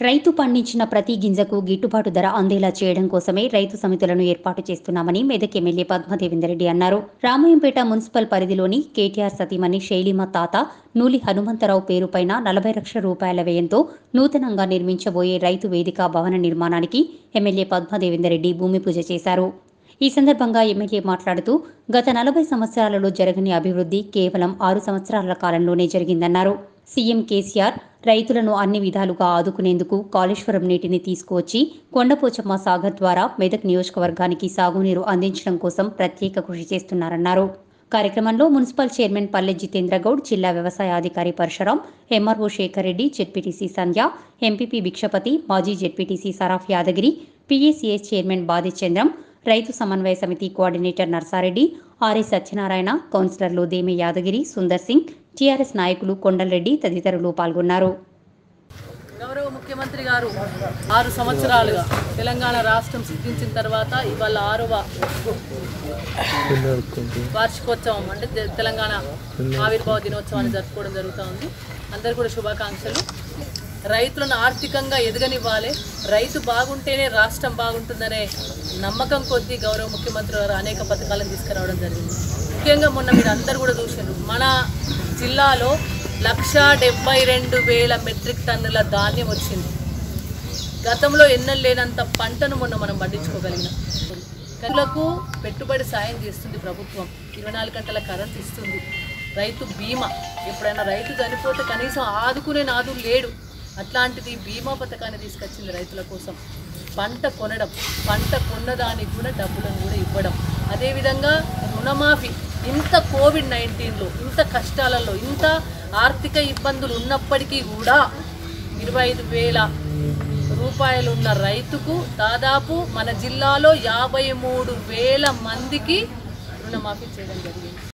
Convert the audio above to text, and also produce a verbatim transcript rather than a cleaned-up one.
రైతు పండించిన ప్రతి గింజకు గిట్టుబాటు ధర అందేలా చేయడం కోసమే రైతు సమితులను ఏర్పాటు చేస్తున్నామని మెదక్ ఎమ్మెల్యే పద్మదేవేందర్రెడ్డి అన్నారు. రామాయంపేట మున్సిపల్ పరిధిలోని కేటీఆర్ సతీమణి శైలిమ తాత నూలి హనుమంతరావు పేరుపైన నలభై లక్షల రూపాయల వ్యయంతో నూతనంగా నిర్మించబోయే రైతు వేదిక భవన నిర్మాణానికి ఎమ్మెల్యే పద్మదేవేందర్రెడ్డి భూమి పూజ చేశారు. ఈ సందర్భంగా ఎమ్మెల్యే మాట్లాడుతూ గత నలభై సంవత్సరాలలో జరగని అభివృద్ధి కేవలం ఆరు సంవత్సరాల కాలంలోనే జరిగిందన్నారు. సీఎం కేసీఆర్ రైతులను అన్ని విధాలుగా ఆదుకునేందుకు కాళేశ్వరం నీటిని తీసుకువచ్చి కొండపోచమ్మ సాగర్ ద్వారా మెదక్ నియోజకవర్గానికి సాగునీరు అందించడం కోసం ప్రత్యేక కృషి చేస్తున్నారన్నారు. కార్యక్రమంలో మున్సిపల్ చైర్మన్ పల్లె జితేంద్ర గౌడ్, జిల్లా వ్యవసాయ అధికారి Parashuram, MRO Shekhar Reddy, ZPTC Sandhya, MPP Bhikshapathi, మాజీ ZPTC Saraf Yadagiri, PACS chairman Badi Chandram, రైతు సమన్వయ సమితి కోఆర్డినేటర్ నర్సారెడ్డి, ఆర్ఏ సత్యనారాయణ, కౌన్సిలర్లు దేమె యాదగిరి, సుందర్ సింగ్, టీఆర్ఎస్ నాయకులు కొండలరెడ్డి తదితరులు పాల్గొన్నారు. గౌరవ ముఖ్యమంత్రి గారు ఆరు సంవత్సరాలుగా తెలంగాణ రాష్ట్రం సిద్ధించిన తర్వాత ఇవాళ ఆరవ వార్షికోత్సవం అంటే తెలంగాణ ఆవిర్భావ దినోత్సవాన్ని జరుపుకోవడం జరుగుతూ ఉంది. అందరు కూడా శుభాకాంక్షలు. రైతులను ఆర్థికంగా ఎదగనివ్వాలి, రైతు బాగుంటేనే రాష్ట్రం బాగుంటుందనే నమ్మకం కొద్దీ గౌరవ ముఖ్యమంత్రి గారు అనేక పథకాలను తీసుకురావడం జరిగింది. ముఖ్యంగా మొన్న మీరు అందరు కూడా చూసారు, మన జిల్లాలో లక్ష డెబ్బై రెండు వేల మెట్రిక్ టన్నుల ధాన్యం వచ్చింది. గతంలో ఎన్నెలు లేనంత పంటను మొన్న మనం పండించుకోగలిగినాం. కళ్ళకు పెట్టుబడి సాయం చేస్తుంది ప్రభుత్వం, ఇరవై నాలుగు గంటల కరెంట్ ఇస్తుంది. రైతు బీమా, ఎప్పుడైనా రైతు చనిపోతే కనీసం ఆదుకునే నాదుడు లేడు, అట్లాంటిది బీమా పథకాన్ని తీసుకొచ్చింది రైతుల కోసం. పంట కొనడం, పంట కొన్నదానికి కూడా డబ్బులను కూడా ఇవ్వడం, అదేవిధంగా రుణమాఫీ. ఇంత కోవిడ్ నైన్టీన్లో, ఇంత కష్టాలలో, ఇంత ఆర్థిక ఇబ్బందులు ఉన్నప్పటికీ కూడా ఇరవై ఐదు వేల రూపాయలు ఉన్న రైతుకు దాదాపు మన జిల్లాలో యాభై మూడు వేల మందికి రుణమాఫీ చేయడం జరిగింది.